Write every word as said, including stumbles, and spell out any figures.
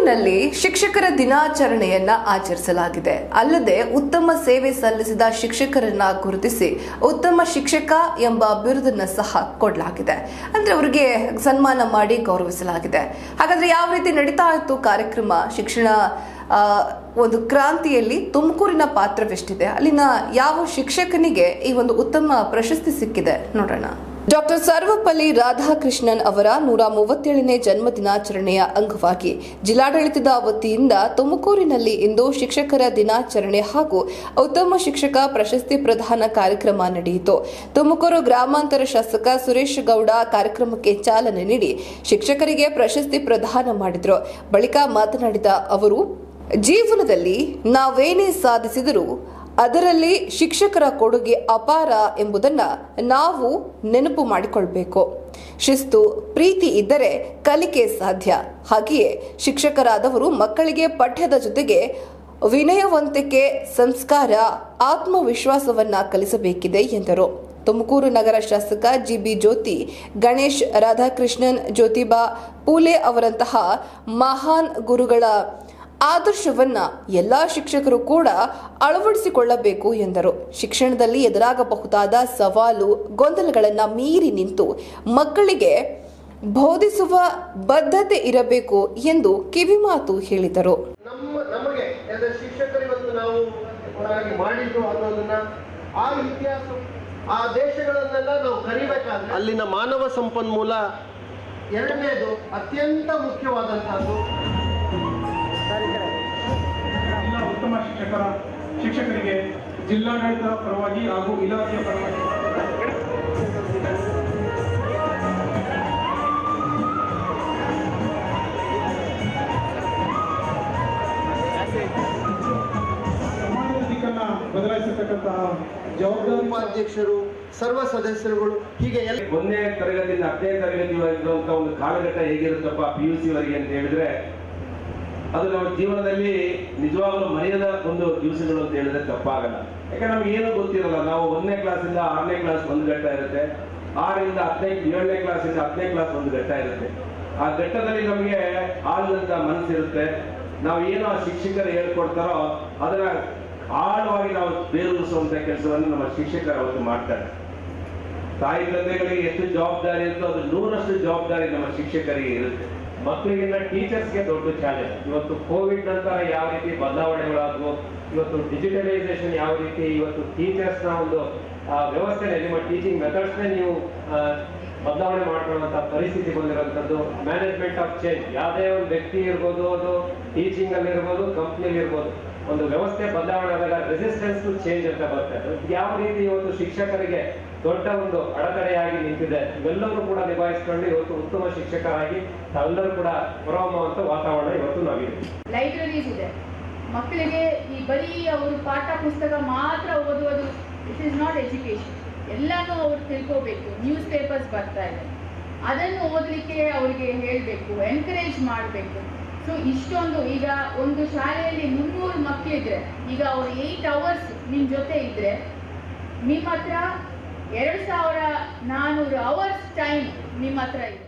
ತುಮಕೂರಿನಲ್ಲಿ ಶಿಕ್ಷಕರ ದಿನಾಚರಣೆಯನ್ನ ಆಚರಿಸಲಾಗಿದೆ. ಅಲ್ಲದೆ ಉತ್ತಮ ಸೇವೆ ಸಲ್ಲಿಸಿದ ಶಿಕ್ಷಕರನ್ನ ಗುರುತಿಸಿ ಉತ್ತಮ ಶಿಕ್ಷಕ ಎಂಬ ಬಿರುದನ್ನ ಸಹ ಕೊಡಲಾಗಿದೆ. ಅಂದ್ರೆ ಅವರಿಗೆ ಸನ್ಮಾನ ಮಾಡಿ ಗೌರವಿಸಲಾಗಿದೆ. ಹಾಗಾದ್ರೆ ಯಾವ ರೀತಿ ನಡೀತಾ ಇತ್ತು ಕಾರ್ಯಕ್ರಮ? ಶಿಕ್ಷಣ ಒಂದು ಕ್ರಾಂತಿಯಲ್ಲಿ ತುಮಕೂರಿನ ಪಾತ್ರವೆಷ್ಟಿದೆ? ಅಲ್ಲಿನ ಯಾವ ಶಿಕ್ಷಕನಿಗೆ ಈ ಒಂದು ಉತ್ತಮ ಪ್ರಶಸ್ತಿ ಸಿಕ್ಕಿದೆ ನೋಡೋಣ. ಡಾಕ್ಟರ್ ಸರ್ವಪಲ್ಲಿ ರಾಧಾಕೃಷ್ಣನ್ ಅವರ ನೂರ ಮೂವತ್ತೇಳನೇ ಜನ್ಮ ದಿನಾಚರಣೆಯ ಅಂಗವಾಗಿ ಜಿಲ್ಲಾಡಳಿತದ ವತಿಯಿಂದ ತುಮಕೂರಿನಲ್ಲಿ ಇಂದು ಶಿಕ್ಷಕರ ದಿನಾಚರಣೆ ಹಾಗೂ ಉತ್ತಮ ಶಿಕ್ಷಕ ಪ್ರಶಸ್ತಿ ಪ್ರದಾನ ಕಾರ್ಯಕ್ರಮ ನಡೆಯಿತು. ತುಮಕೂರು ಗ್ರಾಮಾಂತರ ಶಾಸಕ ಸುರೇಶ್ ಗೌಡ ಕಾರ್ಯಕ್ರಮಕ್ಕೆ ಚಾಲನೆ ನೀಡಿ ಶಿಕ್ಷಕರಿಗೆ ಪ್ರಶಸ್ತಿ ಪ್ರದಾನ ಮಾಡಿದರು. ಬಳಿಕ ಮಾತನಾಡಿದ ಅವರು, ಜೀವನದಲ್ಲಿ ನಾವೇನೇ ಸಾಧಿಸಿದರೂ ಅದರಲ್ಲಿ ಶಿಕ್ಷಕರ ಕೊಡುಗೆ ಅಪಾರ ಎಂಬುದನ್ನ ನಾವು ನೆನಪು ಮಾಡಿಕೊಳ್ಬೇಕು. ಶಿಸ್ತು, ಪ್ರೀತಿ ಇದ್ದರೆ ಕಲಿಕೆ ಸಾಧ್ಯ. ಹಾಗೆಯೇ ಶಿಕ್ಷಕರಾದವರು ಮಕ್ಕಳಿಗೆ ಪಠ್ಯದ ಜೊತೆಗೆ ವಿನಯವಂತಿಕೆ, ಸಂಸ್ಕಾರ, ಆತ್ಮವಿಶ್ವಾಸವನ್ನ ಕಲಿಸಬೇಕಿದೆ ಎಂದರು. ತುಮಕೂರು ನಗರ ಶಾಸಕ ಜಿ ಬಿ ಜ್ಯೋತಿ ಗಣೇಶ್, ರಾಧಾಕೃಷ್ಣನ್, ಜ್ಯೋತಿಬಾ ಪೂಲೆ ಅವರಂತಹ ಮಹಾನ್ ಗುರುಗಳ ಆದರ್ಶವನ್ನ ಎಲ್ಲಾ ಶಿಕ್ಷಕರು ಕೂಡ ಅಳವಡಿಸಿಕೊಳ್ಳಬೇಕು ಎಂದರು. ಶಿಕ್ಷಣದಲ್ಲಿ ಎದುರಾಗಬಹುದಾದ ಸವಾಲು, ಗೊಂದಲಗಳನ್ನ ಮೀರಿ ನಿಂತು ಮಕ್ಕಳಿಗೆ ಬೋಧಿಸುವ ಬದ್ಧತೆ ಇರಬೇಕು ಎಂದು ಕಿವಿಮಾತು ಹೇಳಿದರು. ನಮಗೆ ಶಿಕ್ಷಕರು ಇವತ್ತು ನಾವು ಮಾಡಿದ್ದು ಅನ್ನೋದನ್ನ ಆ ಇತಿಹಾಸ ಆ ದೇಶಗಳನ್ನೆಲ್ಲ ನಾವು ಕರಿಬೇಕಾದ್ರೆ ಅಲ್ಲಿನ ಮಾನವ ಸಂಪನ್ಮೂಲ ಎರಡನೇದು ಅತ್ಯಂತ ಮುಖ್ಯವಾದಂತಹದ್ದು. ಎಲ್ಲ ಉತ್ತಮ ಶಿಕ್ಷಕರ ಶಿಕ್ಷಕರಿಗೆ ಜಿಲ್ಲಾಡಳಿತ ಪರವಾಗಿ ಹಾಗೂ ಇಲಾಖೆಯ ಪರವಾಗಿ ಸಮಾಜದ ದಿಕ್ಕನ್ನ ಬದಲಾಯಿಸತಕ್ಕಂತಹ ಜವಾಬ್ದಾರಿ ಉಪಾಧ್ಯಕ್ಷರು, ಸರ್ವ ಸದಸ್ಯರುಗಳು, ಹೀಗೆ ಎಲ್ಲ ಒಂದನೇ ತರಗತಿಯಿಂದ ಹತ್ತನೇ ತರಗತಿವರೆಗಿರುವಂತ ಒಂದು ಕಾಲಘಟ್ಟ ಹೇಗಿರುತ್ತಪ್ಪ ಪಿ ಯು ಸಿ ವರೆಗೆ ಅಂತ ಹೇಳಿದ್ರೆ ಅದು ನಮ್ಮ ಜೀವನದಲ್ಲಿ ನಿಜವಾಗ್ಲೂ ಮರೆಯದ ಒಂದು ದಿವಸಗಳು ಅಂತ ಹೇಳಿದ್ರೆ ತಪ್ಪಾಗಲ್ಲ. ಯಾಕಂದ್ರೆ ನಮ್ಗೆ ಏನು ಗೊತ್ತಿರಲ್ಲ. ನಾವು ಒಂದನೇ ಕ್ಲಾಸಿಂದ ಆರನೇ ಕ್ಲಾಸ್ ಒಂದು ಘಟ್ಟ ಇರುತ್ತೆ, ಆರರಿಂದ ಹತ್ತನೇ ಏಳನೇ ಕ್ಲಾಸಿಂದ ಹತ್ತನೇ ಕ್ಲಾಸ್ ಒಂದು ಘಟ್ಟ ಇರುತ್ತೆ. ಆ ಘಟ್ಟದಲ್ಲಿ ನಮಗೆ ಆಳದಂತ ಮನಸ್ಸಿರುತ್ತೆ. ನಾವು ಏನು ಆ ಶಿಕ್ಷಕರು ಹೇಳ್ಕೊಡ್ತಾರೋ ಅದನ್ನ ಆಳವಾಗಿ ನಾವು ಬೇರೂರಿಸುವಂತ ಕೆಲಸವನ್ನು ನಮ್ಮ ಶಿಕ್ಷಕರು ಅವತ್ತು ಮಾಡ್ತಾರೆ. ತಾಯಿ ತಂದೆಗಳಿಗೆ ಎಷ್ಟು ಜವಾಬ್ದಾರಿ ಇರುತ್ತೋ ಅದು ನೂರಷ್ಟು ಜವಾಬ್ದಾರಿ ನಮ್ಮ ಶಿಕ್ಷಕರಿಗೆ ಇರುತ್ತೆ. ಮಕ್ಕಳಿಗಿನ್ನ ಟೀಚರ್ಸ್ಗೆ ದೊಡ್ಡ ಚಾಲೆಂಜ್. ಇವತ್ತು ಕೋವಿಡ್ ನಂತರ ಯಾವ ರೀತಿ ಬದಲಾವಣೆಗಳಾದವು, ಇವತ್ತು ಡಿಜಿಟಲೈಸೇಷನ್ ಯಾವ ರೀತಿ, ಇವತ್ತು ಟೀಚರ್ಸ್ನ ಒಂದು ವ್ಯವಸ್ಥೆ, ನಿಮ್ಮ ಟೀಚಿಂಗ್ ಮೆಥಡ್ಸ್ನೇ ನೀವು ಬದಲಾವಣೆ ಮಾಡಿಕೊಳ್ಳುವಂಥ ಪರಿಸ್ಥಿತಿ ಬಂದಿರುವಂಥದ್ದು. ಮ್ಯಾನೇಜ್ಮೆಂಟ್ ಆಫ್ ಚೇಂಜ್, ಯಾವುದೇ ಒಂದು ವ್ಯಕ್ತಿ ಇರ್ಬೋದು, ಅದು ಟೀಚಿಂಗ್ ಅಲ್ಲಿ ಇರ್ಬೋದು, ಕಂಪ್ನಿಲಿ ಇರ್ಬೋದು, ಒಂದು ವ್ಯವಸ್ಥೆ ಬದಲಾವಣೆ ಆದಾಗ ರೆಸಿಸ್ಟೆನ್ಸ್ ಟು ಚೇಂಜ್ ಅಂತ ಬರ್ತದೆ. ಯಾವ ರೀತಿ ಇವತ್ತು ಶಿಕ್ಷಕರಿಗೆ ದೊಡ್ಡ ಒಂದು ಅಡೆತಡೆಯಾಗಿ ನಿಂತಿದೆ, ಇವೆಲ್ಲವೂ ಕೂಡ ನಿಭಾಯಿಸಿಕೊಂಡು ಇವತ್ತು ಉತ್ತಮ ಶಿಕ್ಷಕರಾಗಿ ತಾವೆಲ್ಲರೂ ಕೂಡ ಹೊರಹೊಮ್ಮುವಂತ ವಾತಾವರಣ ಇವತ್ತು ನಾವಿದೆ. ಲೈಬ್ರರೀಸ್ ಇದೆ, ಮಕ್ಕಳಿಗೆ ಈ ಬರೀ ಅವರು ಪಾಠ ಪುಸ್ತಕ ಮಾತ್ರ ಓದುವುದು ಇಟ್ ಇಸ್ ನಾಟ್ ಎಜುಕೇಶನ್. ಎಲ್ಲಾನು ಅವ್ರು ತಿಳ್ಕೋಬೇಕು. ನ್ಯೂಸ್ ಪೇಪರ್ಸ್ ಬರ್ತಾ ಇದೆ, ಅದನ್ನು ಓದಲಿಕ್ಕೆ ಅವರಿಗೆ ಹೇಳಬೇಕು, ಎನ್ಕರೇಜ್ ಮಾಡಬೇಕು. ಸೊ ಇಷ್ಟೊಂದು ಈಗ ಒಂದು ಶಾಲೆಯಲ್ಲಿ ಮುನ್ನೂರು ಮಕ್ಕಳಿದ್ರೆ ಈಗ ಅವ್ರು ಏಯ್ಟ್ ಅವರ್ಸ್ ನಿಮ್ಮ ಜೊತೆ ಇದ್ರೆ ನಿಮ್ಮ ಹತ್ರ ಎರಡು ಸಾವಿರ ನಾನ್ನೂರು ಅವರ್ಸ್ ಟೈಮ್ ನಿಮ್ಮ ಹತ್ರ ಇದೆ.